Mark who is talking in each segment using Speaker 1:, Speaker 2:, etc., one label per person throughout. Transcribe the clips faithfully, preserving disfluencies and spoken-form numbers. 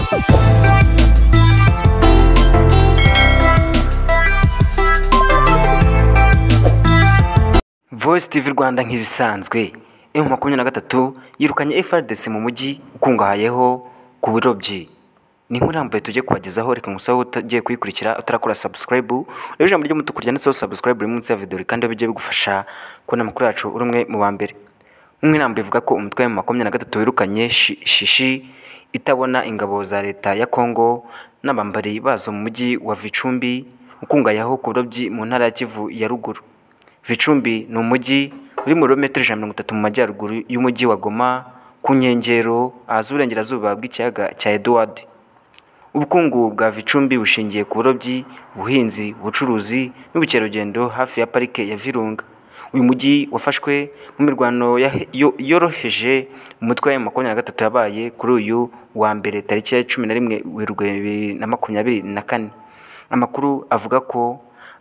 Speaker 1: Voice T V Rwanda nk'ibisanzwe M makumyabiri na gatatu yirukanye F R D C mu mujyi ukungahayeho ku burobyi. Ni inkuru irambuye tujye kubagezaho, reka ngusaho utagiye kuyikurikira utarakora subscribe urebe ijambo ry'umutuku ryanditseho subscribe uri munsi ya video kandi bijye bigufasha kubona amakuru yacu uri umwe mu ba mbere. Inkuru irambuye ivuga ko umutwe wa M makumyabiri na gatatu wirukanye shishi itabona ingabo za leta ya Kongo n'abambari bazo mu mujyi wa Vicumbi ukungahayeho ku burobyi mu ntara ya Kivu ya ruguru. Vicumbi ni umujyi uri mu birometero ijana na mirongo itatu mu majyaruguru y'umujyi wa Goma ku nkengero ah'uburengerazuba bw'ikiyaga cya Edward. Ubukungu bwa Vicumbi bushingiye ku burobyi, ubuhinzi, ubucuruzi n'ubukerarugendo hafi ya parike ya Virunga. Uyu mujyi wafashwe mu mirwano yoroheje umutwe wa M makumyabiri na gatatu yabaye kuri uyu wa mbere tariki ya cumi na rimwe Werurwe bibiri na makumyabiri na kane. Amakuru avuga ko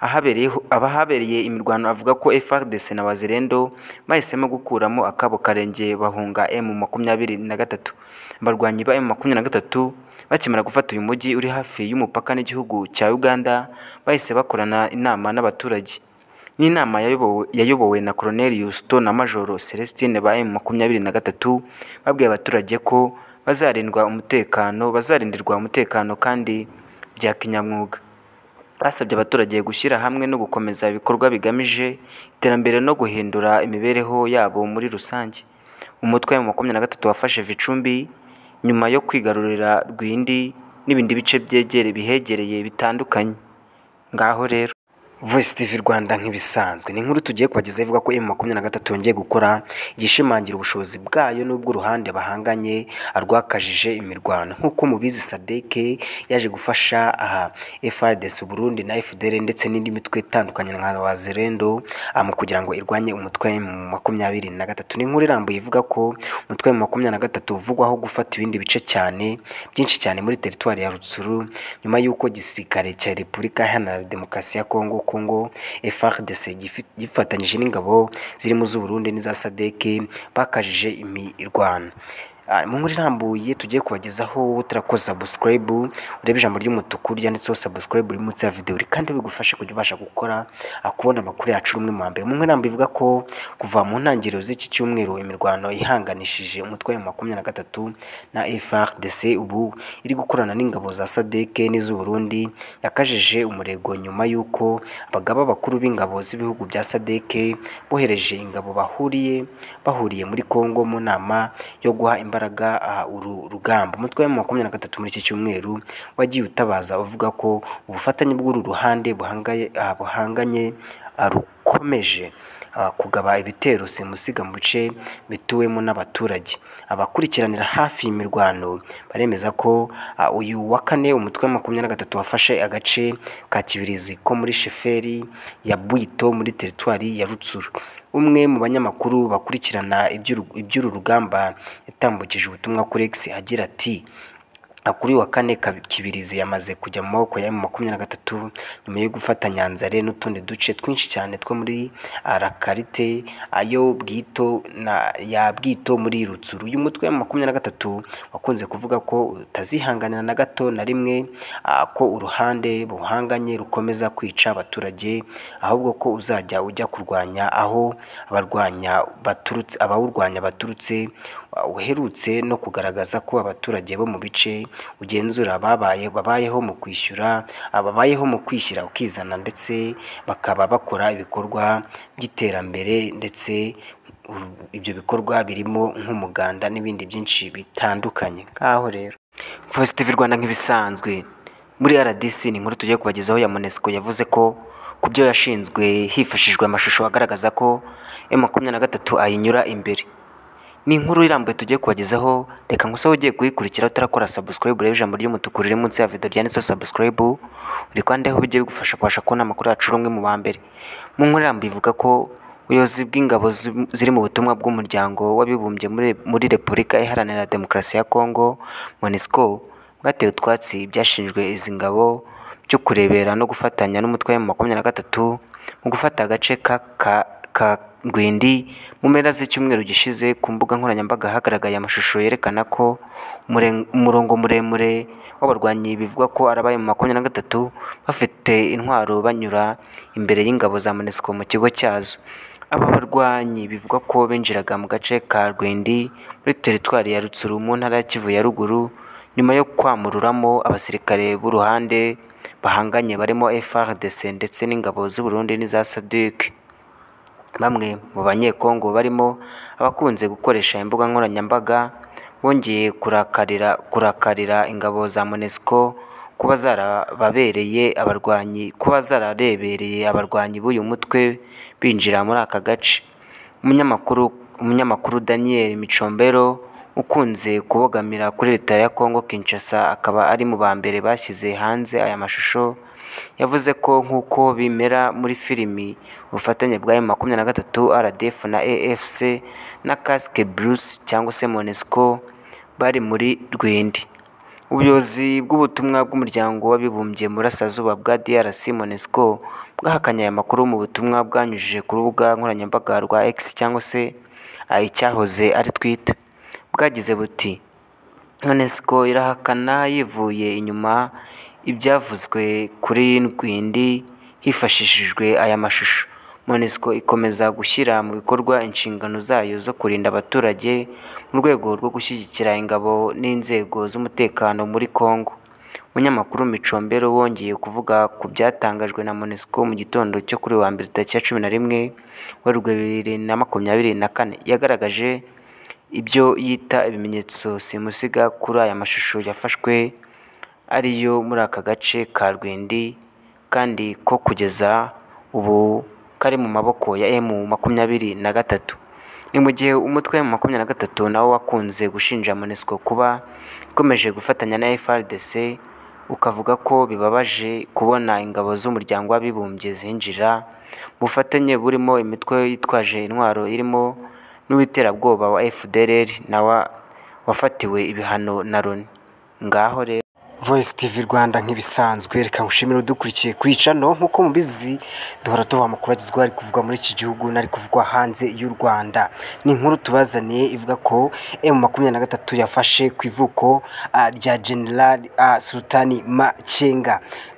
Speaker 1: abahabereye imirwano avuga ko F R D C na Wazalendo bahisemo gukuramo akabo karenge bahunga M makumyabiri na gatatu. Abarwanyi ba M makumyabiri na gatatu bakimara gufata uyu mujyi uri hafi y'umupaka n'igihugu cya Uganda bahise bakorana inama n'abaturage. Ni inama yayobowe na Colonel Yusto na Major Celestine ba M makumyabiri na gatatu babwiye abaturage ko bazarindwa umutekano bazarindirwa umutekano kandi bya kinyamwuga. Basabye abaturage gushyira hamwe no gukomeza ibikorwa bigamije iterambere no guhindura imibereho yabo muri rusange. Umutwe wa makumyabiri na gatatu wafashe Vicumbi nyuma yo kwigarurira Rwindi n'ibindi bice byegere bihegereye bitandukanye. Ngaho rero Voice T V Rwanda nk'ibisanzwe ni inkuru tugiye kubagezaho ivuga ko M makumyabiri na gatatu yongeye gukora igishimangira ubushobozi bwayo n'ubwo ruhande bahanganye arwakajije imirwano. Nk'uko mubizi Sadeke yaje gufasha aha F R D C Burundi na F D L ndetse n'indi mitwe itandukanye nka Wazalendo mu kugira ngo irwanye umutwe wa M makumyabiri na gatatu. Ni inkuru irambuye ivuga ko umutwe wa M makumyabiri na gatatu uvugwaho gufata ibindi bice cyane byinshi cyane muri teritwari ya Rutsuru nyuma y'uko gisirikare cya Repubulika Iharanira Demokarasi ya Kongo Kongo F R D C gifatanyije n'ingabo ziri mu z'Uburundi n'iza Sadeke bakajije imirwano. Mu nkuru irambuye tugiye kubagezaho utarakoze subscribe urebe ijambo ry'umutuku ryanditseho subscribe uri munsi ya video kandi bigufashe kujya ubasha gukora akubona amakuru yacu rumwe mu mbere. Mu nkuru irambuye ivuga ko kuva mu ntangiriro z'iki cyumweru imirwano ihanganishije umutwe wa makumyabiri na gatatu na F R D C ubu iri gukorana n'ingabo za Sadeke n'iz'u Burundi yakajije umurego nyuma y'uko abagaba bakuru b'ingabo z'ibihugu bya Sadeke bohereje ingabo bahuriye bahuriye muri Kongo mu nama yo guha imbaraga uru rugamba. Umutwe wa makumyabiri na gatatu muri iki cyumweru wagiye utabaza uvuga ko ubufatanye bw'uru ruhande buhangaye buhanganye rukomeje kugaba ibitero simusiga mu bice bituwemo n'abaturage. Abakurikiranira hafi imirwano baremeza ko uyu wa kane umutwe wa makumyabiri na gatatu wafashe agace ka Kibirizi ko muri sheferi ya Bwito muri teritwari ya Rutsuru. Umwe mu banyamakuru bakurikirana iby'uru rugamba yatambukije ubutumwa kuri X agira ati Akuri wa kane Kibirizi yamaze kujya mu maboko ya M makumyabiri na gatatu nyuma yo gufata Nyanzare n'utundi duce twinshi cyane two muri Arakarite ayo Bwito na ya Bwito muri Rutsuru. Uyu mutwe wa makumyabiri na gatatu wakunze kuvuga ko utazihanganira na gato na rimwe ko uruhande buhanganye rukomeza kwica abaturage ahubwo ko uzajya ujya kurwanya aho abarwanya baturutse abawurwanya baturutse uherutse no kugaragaza ko abaturage bo mu bice ugenzura babaye babayeho mu kwishyura ababayeho mu kwishyira ukizana ndetse bakaba bakora ibikorwa by'iterambere ndetse ibyo bikorwa birimo nk'umuganda n'ibindi byinshi bitandukanye. Kaho rero Voice T V Rwanda nk'ibisanzwe muri R D C ni inkuru tugiye kubagezaho ya Monesco yavuze ko kubyo yashinzwe hifashishwa amashusho agaragaza ko M makumyabiri na gatatu ayinyura imbere. Ni inkuru irambuye tugiye kubagezaho, reka ngusaho ugiye kuyikurikira utarakora subscribe urebe ijambo ry'umutuku riri munsi ya video ryanditseho subscribe uri kwandeho bijye bigufasha kubasha kubona amakuru yacu rumwe mu ba mbere. Mu nkuru irambuye ivuga ko ubuyobozi bw'ingabo ziri mu butumwa bw'umuryango w'abibumbye muri Repubulika Iharanira Demokarasi ya Kongo Monesco bwatewe utwatsi byashinjwe izi ngabo byo kurebera no gufatanya n'umutwe wa makumyabiri na gatatu mu gufata agace ka ka Rwindi mu mpera z'icyumweru gishize ku mbuga nkoranyambaga hagaragaye amashusho yerekana ko umurongo muremure w'abarwanyi bivugwa ko arabaye mu makumyabiri na gatatu bafite intwaro banyura imbere y'ingabo za MONUSCO mu kigo cyazo. Aba barwanyi bivugwa ko binjiraga mu gace ka Rwindi muri teritwari ya Rutsuru mu ntara ya Kivu ya ruguru nyuma yo kwamururamo abasirikare b'uruhande bahanganye barimo F A R D C ndetse n'ingabo z'u Burundi n'iza S A D C. Bamwe mu banyekongo barimo abakunze gukoresha imbuga nkoranyambaga bongeye kurakarira kurakarira ingabo za MONUSCO kuba zarababereye abarwanyi kuba zararebereye abarwanyi b'uyu mutwe binjira muri aka gace. Umunyamakuru umunyamakuru Daniel Micombero ukunze kubogamira kuri leta ya Kongo Kinshasa akaba ari mu bambere bashyize hanze aya mashusho yavuze ko nk'uko bimera muri filimi ubufatanye bwa M makumyabiri na gatatu R D F na A F C na Casque Blues cyangwa se MONUSCO bari muri Rwindi. Ubuyobozi bw'ubutumwa bw'umuryango w'abibumbye mu burasirazuba bwa D R C MONUSCO bwahakanye aya makuru mu butumwa bwanyujije ku rubuga nkoranyambaga rwa X cyangwa se icyahoze ari Twitter. Bwagize buti MONUSCO irahakana yivuye inyuma ibyavuzwe kuri Rwindi hifashishijwe aya mashusho. MONUSCO ikomeza gushyira mu bikorwa inshingano zayo zo kurinda abaturage mu rwego rwo gushyigikira ingabo n'inzego z'umutekano muri Kongo. Umunyamakuru Micombero wongeye kuvuga ku byatangajwe na MONUSCO mu gitondo cyo kuri wa mbere tariki ya cumi na rimwe Werurwe bibiri na makumyabiri na kane yagaragaje ibyo yita ibimenyetso simusiga kuri aya mashusho yafashwe ariyo muri aka gace ka Rwindi kandi ko kugeza ubu kari mu maboko ya M makumyabiri na gatatu. Ni mu gihe umutwe wa M makumyabiri na gatatu nawo wakunze gushinja MONUSCO kuba ikomeje gufatanya na F A R D C ukavuga ko bibabaje kubona ingabo z'umuryango w'abibumbye zinjira mu bufatanye burimo imitwe yitwaje intwaro irimo n'uwiterabwoba wa F D L R nawe wafatiwe ibihano na Loni. Ngaho rero Voice T V Rwanda nk'ibisanzwe reka ngushimire udukurikiye kwicano nkuko mubizi duhora tuva amakuru agezweho ari kuvugwa muri iki gihugu nari kuvugwa hanze y'u Rwanda. Ni inkuru tubazaniye ivuga ko M makumyabiri na gatatu yafashe ku ivuko uh, rya General uh, Sultani Makenga.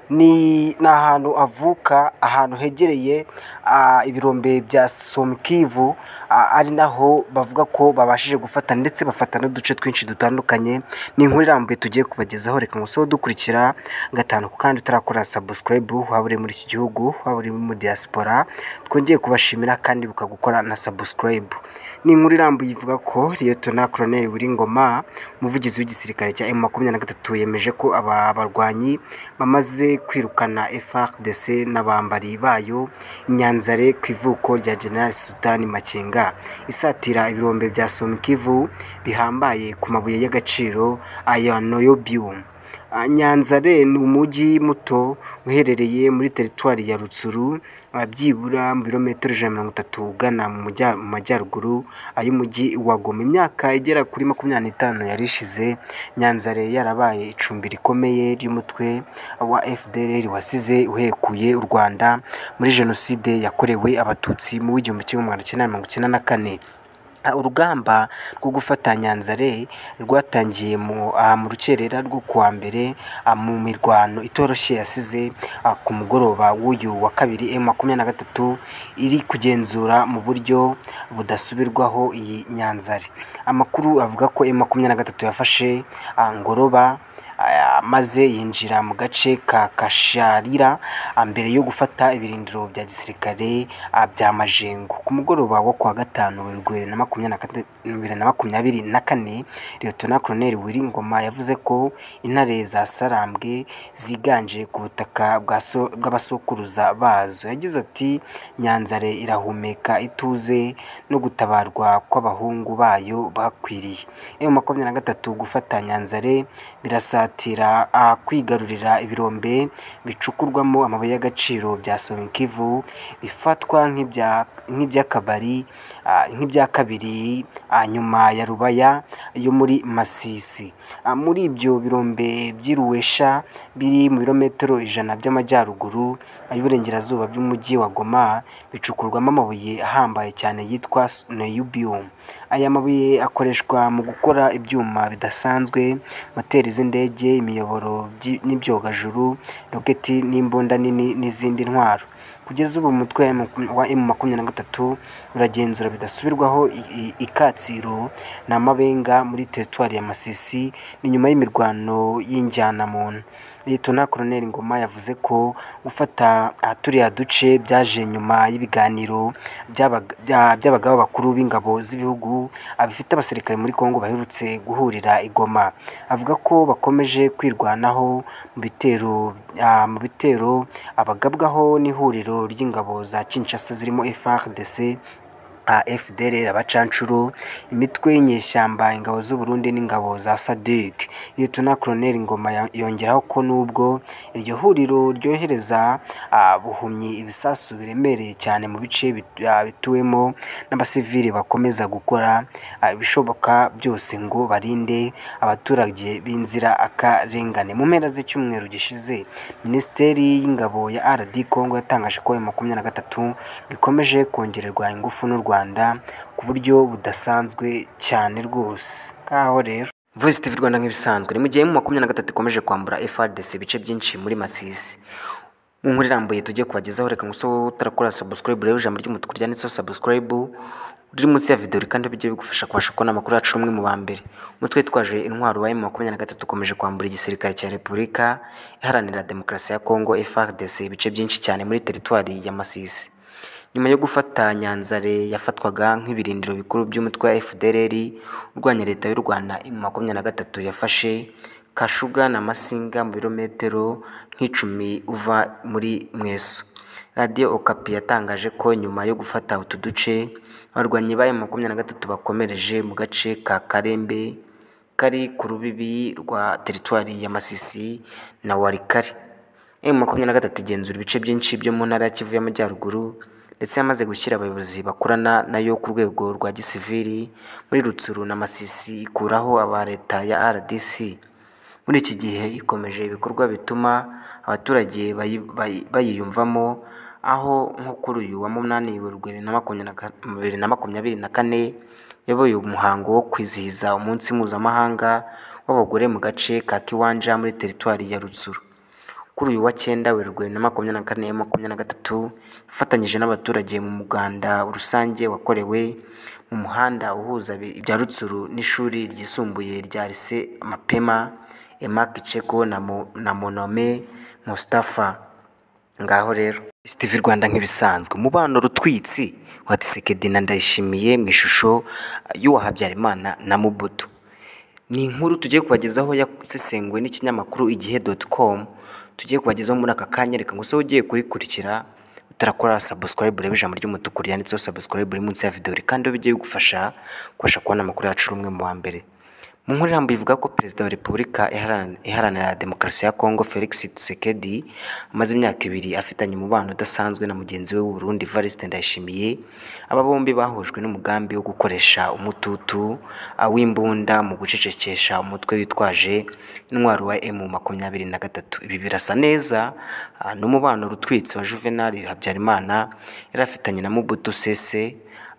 Speaker 1: Ni ahantu avuka ahantu hegereye uh, ibirombe bya Somkivu uh, ari naho bavuga ko babashije gufata ndetse bafata n'uduce twinshi dutandukanye. Ni inkuru irambuye tugiye kubagezaho reka ngusoho dukurikira gatanu kandi utarakora subscribe waba uri muri iki gihugu waba uri mu diaspora twongeye kubashimira kandi bukagukora na subscribe. Ni inkuru irambuye ivuga ko Lieutenant Colonel Wiringoma umuvugizi w'igisirikare cya M makumyabiri na gatatu yemeje ko aba barwanyi bamaze kwirukana F A R D C n'abambari bayo Nyanzare ku ivuko rya General Sultani Makenga isatira ibirombe bya Somkivu bihambaye ku mabuye y'agaciro aya Noyobium. Nyanzare ni umujyi muto uherereye muri teritwari ya Rutsuru byibura mu birometero ijana na mirongo itatu ugana mu majyaruguru ay'umujyi wa Goma. Imyaka igera kuri makumyabiri n'itanu yarishize Nyanzare yarabaye icumbi rikomeye ry'umutwe wa F D L R wasize uhekuye u Rwanda muri jenoside yakorewe abatutsi mu w'igihumbi kimwe magana cyenda mirongo icyenda na kane. Urugamba rwo gufata Nyanzare rwatangiye mu mu rukerera rwo kuwa mbere mu mirwano itoroshye yasize ku mugoroba w'uyu wa kabiri M makumyabiri na gatatu iri kugenzura mu buryo budasubirwaho iyi Nyanzare. Amakuru avuga ko M makumyabiri na gatatu yafashe Ngoroba maze yinjira mu gace ka Kasharira mbere yo gufata ibirindiro bya gisirikare bya Majengo. Ku mugoroba wo kwa gatanu Werurwe bibiri na makumyabiri na kane Lieutenant Colonel Wiringoma yavuze ko intare za Sarambwe ziganje ku butaka bw'abasokuruza bazo. Yagize ati Nyanzare irahumeka ituze no gutabarwa kw'abahungu bayo bakwiriye. M makumyabiri na gatatu gufata Nyanzare birasatira kongera ah, kwigarurira ibirombe bicukurwamo amabuye y'agaciro bya Sonkivu bifatwa nk'ibya nk'iby'akabari ah, nk'ibya kabiri ah, nyuma ya Rubaya yo muri Masisi. Ah, muri ibyo birombe by'iruwesha biri mu birometero ijana by'amajyaruguru y'uburengerazuba by'umujyi wa Goma bicukurwamo amabuye ahambaye cyane yitwa niobium. Aya mabuye akoreshwa mu gukora ibyuma bidasanzwe, moteri z'indege, imiyoboro n'ibyogajuru, roketi n'imbunda nini n'izindi ntwaro. Kugeza ubu umutwe wa M makumyabiri na gatatu uragenzura bidasubirwaho ikatsiro na Mabenga muri teritwari ya Masisi ni nyuma y'imirwano y'injyanamuntu. Liyetona Koloneli Ngoma yavuze ko gufata turiya duce byaje nyuma y'ibiganiro by'abagaba bakuru b'ingabo z'ibihugu bifite abasirikare muri Kongo baherutse guhurira i Goma. Avuga ko bakomeje kwirwanaho mu bitero mu bitero abagabwaho n'ihuriro ry'ingabo za Kinshasa zirimo F A R D C, F D L R, abacancuro, imitwe y'inyeshyamba, ingabo z'u Burundi n'ingabo za S A D C. Liyetona Koloneli Ngoma yongeraho ko nubwo iryo huriro ryohereza buhumyi ibisasu biremereye cyane mu bice bituwemo n'abasivili, bakomeza gukora ibishoboka byose ngo barinde abaturage b'inzira akarengane. Mu mpera z'icyumweru gishize, Minisiteri y'Ingabo ya R D Congo yatangaje ko M makumyabiri na gatatu gikomeje kongererwa ingufu n'u Rwanda ku buryo budasanzwe cyane rwose. Kaho rero Voice T V Rwanda nk'ibisanzwe ni mu gihe M makumyabiri na gatatu ikomeje kwambura F A R D C ibice byinshi muri Masisi. Mu nkuru irambuye tugiye kubagezaho, reka nguso utarakora subscribe rero ijambo ry'umutuku ryanditseho subscribe uri munsi ya video kandi bijye bigufasha kubasha kubona amakuru yacu umwe mu ba mbere. Umutwe twaje intwaro wa M makumyabiri na gatatu ukomeje kwambura igisirikare cya Repubulika Iharanira Demokarasi ya Kongo F A R D C ibice byinshi cyane muri teritwari ya Masisi. Nyuma yo gufata Nyanzare yafatwaga nk'ibirindiro bikuru by'umutwe wa F D L R urwanya leta y'u Rwanda, M makumyabiri na gatatu yafashe Kashuga na Masinga mu birometero nk'icumi uva muri Mweso. Radio Okapi yatangaje ko nyuma yo gufata utu duce abarwanyi ba M makumyabiri na gatatu bakomereje mu gace ka Karembe kari ku rubibi rwa teritwari ya Masisi na Warikari. M makumyabiri na gatatu igenzura ibice byinshi byo mu ntara ya Kivu y'Amajyaruguru ndetse yamaze gushyira abayobozi bakorana nayo ku rwego rwa gisivili muri Rutsuru na Masisi, ikuraho aba leta ya R D C. Muri iki gihe ikomeje ibikorwa bituma abaturage bayiyumvamo, aho nko kuri uyu wa munani Werurwe bibiri na makumyabiri na kane yaboye umuhango wo kwizihiza umunsi mpuzamahanga w'abagore mu gace ka Kiwanja muri teritwari ya Rutsuru. Kuri uyu wa cyenda Werurwe bibiri na makumyabiri na kane M makumyabiri na gatatu ifatanyije n'abaturage mu muganda rusange wakorewe mu muhanda uhuza ibya Rutsuru n'ishuri ryisumbuye rya Lycée Mapema Emak Cheko na, mo, na Monome Mustafa. Ngaho rero T V Rwanda nk'ibisanzwe, umubano rutwitsi wa Tshisekedi na Ndayishimiye mu ishusho y'uwa Habyarimana na Mobutu. Ni inkuru tugiye kubagezaho yasesenguwe n'ikinyamakuru igihe dot com. Tugiye kubagezaho muri aka kanya, reka nguso ugiye kuyikurikira utarakora subscribe reba ijambo ry'umutuku ryanditseho subscribe uri munsi ya video kandi bigiye bigufasha kubasha kubona amakuru yacu umwe mu wa mbere. Mu nkuru irambuye ivuga ko Perezida wa Repubulika Iharanira Demokarasi ya Kongo Felix Tshisekedi amaze imyaka ibiri afitanye umubano udasanzwe na mugenzi we w'u Burundi Evariste Ndayishimiye. Aba bombi bahujwe n'umugambi wo gukoresha umututu w'imbunda mu gucecekesha umutwe witwaje intwaro wa M makumyabiri na gatatu. Ibi birasa neza n'umubano rutwitsi wa Juvenal Habyarimana yari afitanye na Mobutu Sese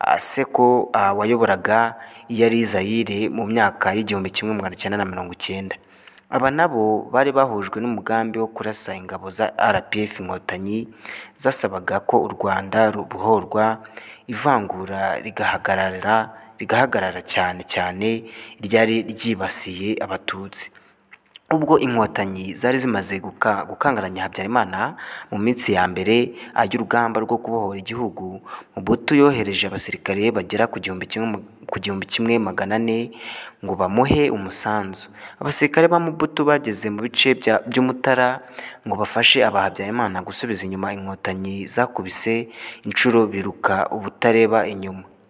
Speaker 1: Seko wayoboraga yari Zaire mu myaka y'igihumbi kimwe magana cyenda na mirongo icyenda. Aba nabo bari bahujwe n'umugambi wo kurasa ingabo za R P F Inkotanyi zasabaga ko u Rwanda rubohorwa, ivangura rigahagarara rigahagarara cyane cyane ryari ryibasiye Abatutsi. Ubwo Inkotanyi zari zimaze gukangaranya Habyarimana mu minsi ya mbere y'urugamba rwo kubohora igihugu, Mobutu yohereje abasirikare bagera ku gihumbi kimwe ku gihumbi kimwe magana ane ngo bamuhe umusanzu. Abasirikare ba Mobutu bageze mu bice by'Umutara ngo bafashe aba Habyarimana gusubiza inyuma Inkotanyi zakubise inshuro biruka ubutareba inyuma.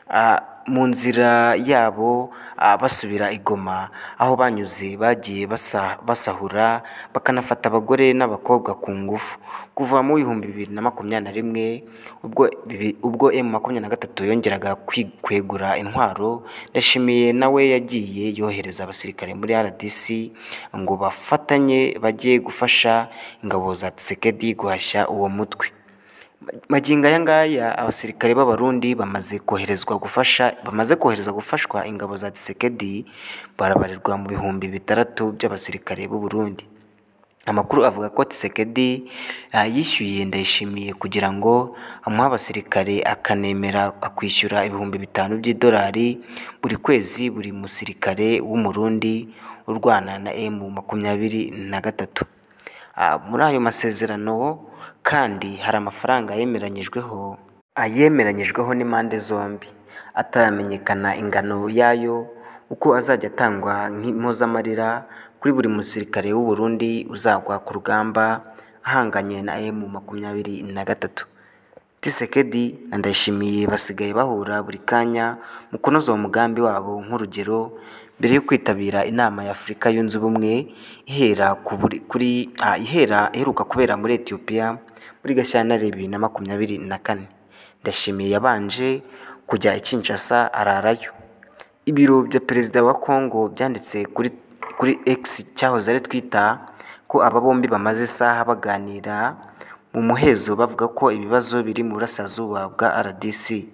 Speaker 1: Ah, mu nzira yabo ah, basubira i Goma, aho banyuze bagiye basa- basahura bakanafata abagore n'abakobwa ku ngufu. Kuva mu bihumbi bibiri na makumyabiri na rimwe ubwo bibi- ubwo M makumyabiri na gatatu yongeraga kwi- kwegura intwaro, Ndayishimiye nawe yagiye yohereza abasirikare muri R D C ngo bafatanye bajye gufasha ingabo za Tshisekedi guhashya uwo mutwe. Magingo aya ngaya abasirikare b'Abarundi bamaze koherezwa gufasha bamaze kohereza gufashwa ingabo za Tshisekedi barabarirwa mu bihumbi bitandatu by'abasirikare b'u Burundi. Amakuru avuga ko Tshisekedi ah, yishyuye Ndayishimiye kugira ngo amuhe abasirikare, akanemera akwishyura ibihumbi bitanu by'idolari buri kwezi buri musirikare w'Umurundi urwana na M makumyabiri na gatatu. Ah, muri ayo masezerano kandi hari amafaranga yemeranyijweho ayemeranyijweho n'impande zombi, ataramenyekana ingano yayo uko azajya atangwa nk'impozamarira kuri buri musirikare w'u Burundi uzagwa ku rugamba ahanganye na M makumyabiri na gatatu. Tshisekedi na Ndayishimiye basigaye bahura buri kanya mu kunoza uwo mugambi wabo. Nk'urugero, mbere yo kwitabira inama ya Afurika yunze ubumwe ihera ku buri- kuri ah, ihera iheruka kubera muri Ethiopia muri Gashyantare bibiri na makumyabiri na kane, Ndayishimiye yabanje kujya i Kinshasa ararayo. Ibiro bya Perezida wa Congo byanditse kuri kuri X cyahoze ari Twitter ko aba bombi bamaze isaha baganira mu muhezo bavuga ko ibibazo biri mu burasirazuba bwa R D C.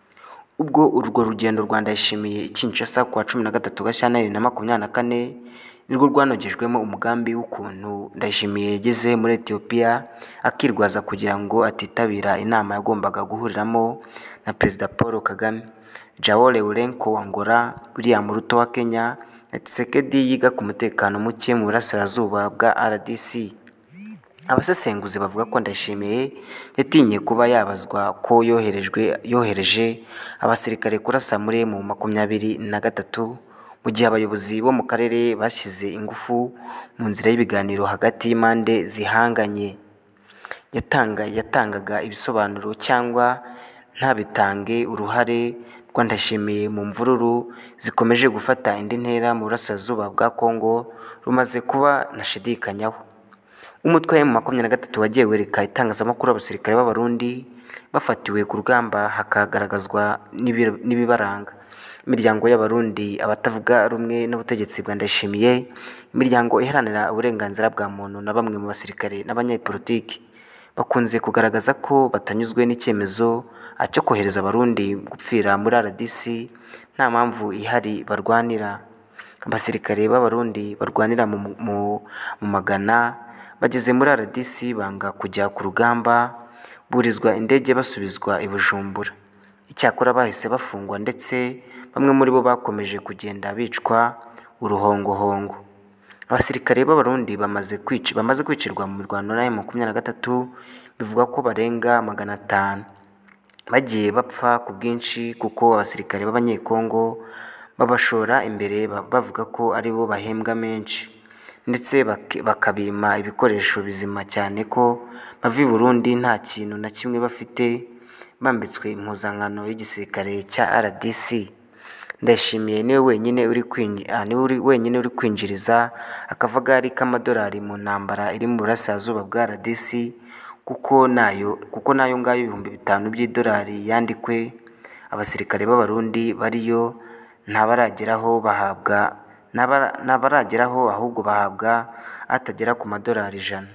Speaker 1: Ubwo urwo rugendo rwa Ndayishimiye i Kinshasa ku wa cumi na gatatu Gashyantare bibiri na makumyabiri na kane nirwo rwanogejwemo umugambi w'ukuntu Ndayishimiye yageze muri Ethiopia akirwaza kugira ngo atitabira inama yagombaga guhuriramo na Perezida Paul Kagame, Joao Lourenco wa Angola, William Ruto wa Kenya na Tshisekedi yiga ku mutekano muke mu burasirazuba bwa R D C. Abasesenguzi bavuga ko Ndayishimiye yatinye kuba yabazwa ko yoherejwe yohereje abasirikare kurasa muri M makumyabiri na gatatu, mu gihe abayobozi bo mu karere bashyize ingufu mu nzira y'ibiganiro hagati y'impande zihanganye. Yatanga yatangaga ibisobanuro cyangwa ntabitange. Uruhare rwa Ndayishimiye mu mvururu zikomeje gufata indi ntera mu burasirazuba bwa Congo rumaze kuba nashidikanyaho. Umutwe wa M makumyabiri na gatatu wagiye wereka itangazamakuru abasirikare b'Abarundi bafatiwe ku rugamba, hakagaragazwa n'ibi- n'ibibaranga. Imiryango y'Abarundi, abatavuga rumwe n'ubutegetsi bwa Ndayishimiye, imiryango iharanira uburenganzira bwa muntu na bamwe mu basirikare n'abanyapolitiki bakunze kugaragaza ko batanyuzwe n'icyemezo ah, cyo kohereza Abarundi gupfira muri R D C nta mpamvu ihari barwanira. Abasirikare b'Abarundi barwanira mu, mu, mu magana bageze muri R D C banga kujya ku rugamba, burizwa indege basubizwa i Bujumbura. Icyakora bahise bafungwa ndetse bamwe muri bo bakomeje kugenda bicwa uruhongohongo. Abasirikare b'Abarundi bamaze kwici bamaze kwicirwa mu mirwano na M makumyabiri na gatatu bivuga ko barenga magana atanu. Bagiye bapfa ku bwinshi kuko abasirikare b'Abanyekongo babashora imbere ba- bavuga ko ari bo bahembwa menshi, ndetse bak- bakabima ibikoresho bizima cyane ko bava i Burundi nta kintu na kimwe bafite, bambitswe impuzankano y'igisirikare cya R D C. Ndayishimiye niwe wenyine uri kwinji- ah, niwe uri wenyine uri kwinjiriza akavagari k'amadolari mu ntambara iri mu burasirazuba bwa R D C, kuko nayo kuko nayo ngayo ibihumbi bitanu by'idolari yandikwe abasirikare b'Abarundi bariyo ntabarageraho bahabwa ntabara- ntabarageraho ahubwo bahabwa atagera ku madolari ijana.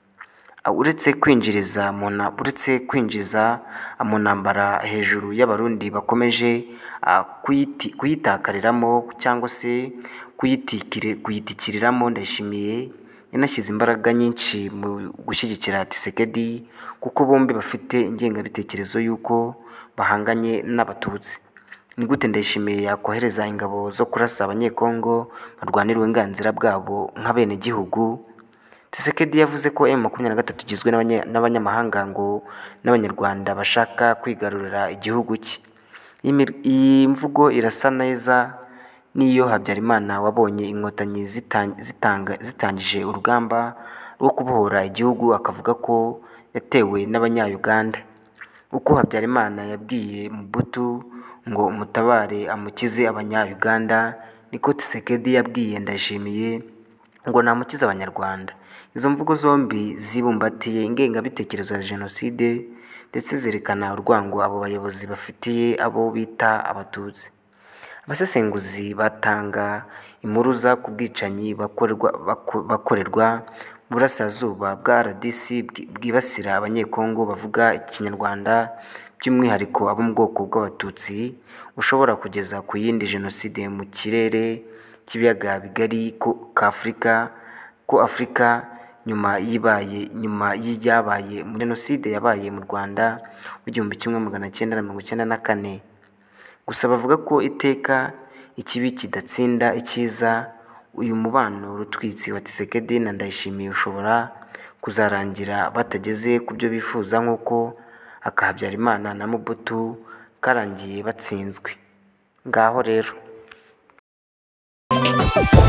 Speaker 1: Ah, uretse kwinjiriza mu na- uretse kwinjiza ah, mu ntambara hejuru y'Abarundi bakomeje ah, kuyiti- kuyitakariramo cyangwa se kuyitikire kuyitikiriramo, Ndayishimiye yanashyize imbaraga nyinshi mu gushyigikira Tshisekedi kuko bombi bafite ingengabitekerezo y'uko bahanganye n'Abatutsi. Ni gute Ndayishimiye yakohereza ingabo zo kurasa Abanyekongo barwanira uburenganzira bwabo nk'abenegihugu? Tshisekedi yavuze ko M makumyabiri na gatatu igizwe n'abanye- n'abanyamahanga ngo n'Abanyarwanda bashaka kwigarurira igihugu cye. Iyi mir- iyi mvugo irasa neza n'iyo Habyarimana wabonye inkotanyi zitan- zitanga- zitangije urugamba rwo kubohora igihugu akavuga ko yatewe n'Abanya-Uganda. Uko Habyarimana yabwiye Mobutu ngo umutabare amukize abanya-Uganda, niko Tshisekedi yabwiye Ndayishimiye ngo namukize abanyarwanda. Izo mvugo zombi zibumbatiye ingengabitekerezo ya Jenoside ndetse zerekana urwango abo bayobozi bafitiye abo bita Abatutsi. Abasesenguzi batanga impuruza ku bwicanyi bakorerwa bakorerwa mu burasirazuba bwa R D C bwibasira abanyekongo bavuga Ikinyarwanda, by'umwihariko abo mu bwoko bw'Abatutsi, ushobora kugeza ku yindi Jenoside mu kirere cy'ibiyaga bigari ko Afurika ko Afurika nyuma yibaye nyuma y'ibyabaye muri Jenoside yabaye mu Rwanda mu gihumbi kimwe magana cyenda na mirongo icyenda na kane. Gusa bavuga ko iteka ikibi kidatsinda icyiza. Uyu mubano rutwitsi wa Tshisekedi na Ndayishimiye ushobora kuzarangira batageze ku byo bifuza, nk'uko aka Habyarimana na Mobutu karangiye batsinzwe. Ngaho rero